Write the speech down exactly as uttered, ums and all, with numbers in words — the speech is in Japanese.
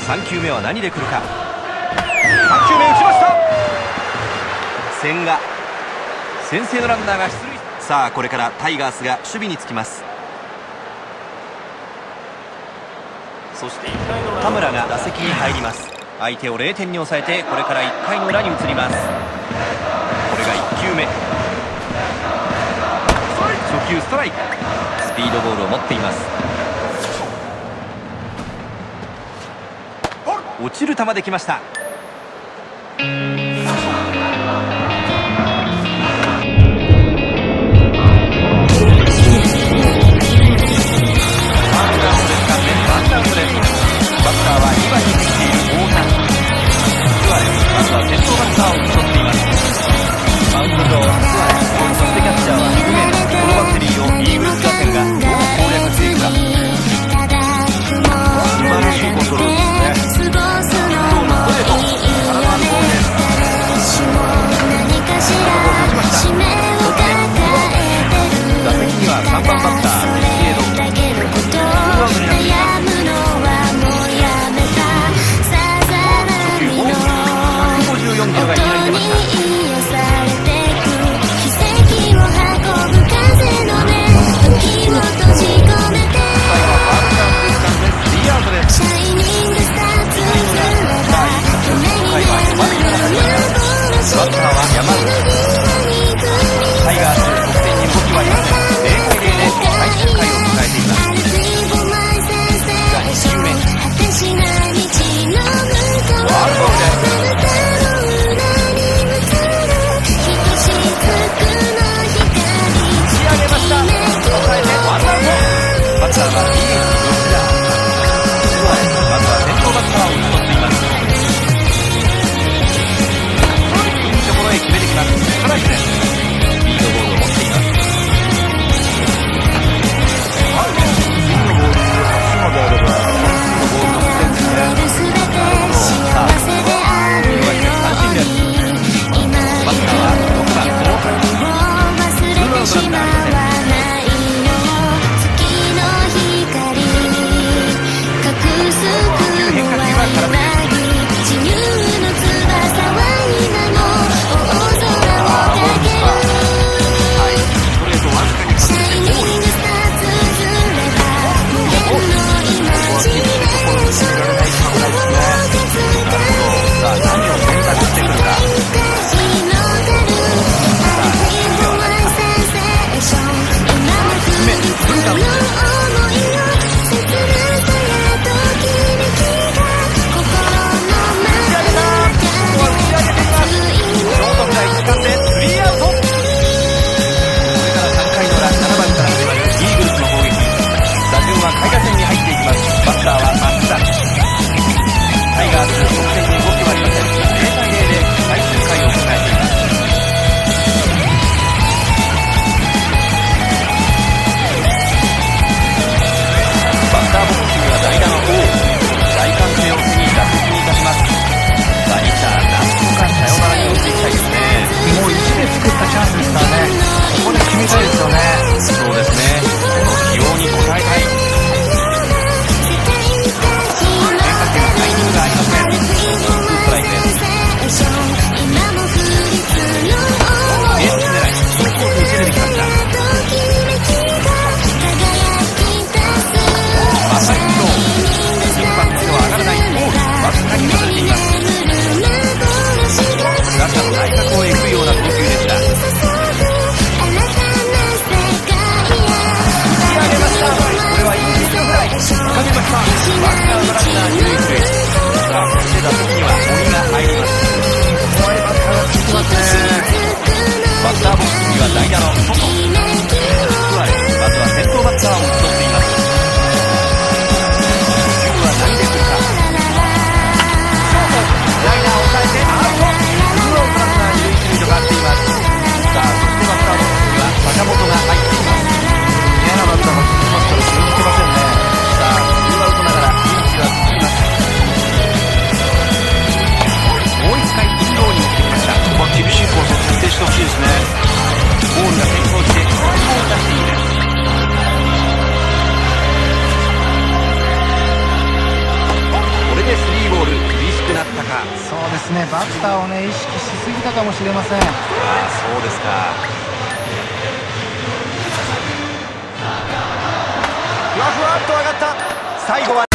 さん球目は何で来るか。さん球目打ちました。千賀、先制のランナーが出塁。さあこれからタイガースが守備につきます。そして田村が打席に入ります。相手をれいてんに抑えてこれからいっかいの裏に移ります。これがいっ球目、初球ストライク。スピードボールを持っています。落ちる球できました。バッターはにばんに入っている大谷。スアレス、まずは先頭バッターを打ち取っています。マウンド上、スアレス、そしてキャッチャーはヒグメン。このバッテリーをイーグルス打線がどう攻略していくか。素晴らしいコントロールですね。今日のポテト、体のボールです。打席にはさんばんバッター、ビシエド。ツーアウトになっています。よんキロがいきなり出ました。バッターは山内。タイガース得点に動きはありません。ゼロたいゼロで最終回を迎えています。に球目、ワールドボールです。仕上げました。抑えてワンアウト。バッターはにげん吉田。まずは先頭バッターを打ち取っています。決めてきます。ストライクです。スピードボールを持っています。今であればボールの得点ですね。さあ見逃し三振です。バッターはろくばん大谷。ツーアウトランナーありません。変化球は空振りです。厳しいコースを徹底してほしいですね。ボールが先行してね、意識しすぎたかもしれません。ああ、 そうですか。ふわふわっと上がった。最後は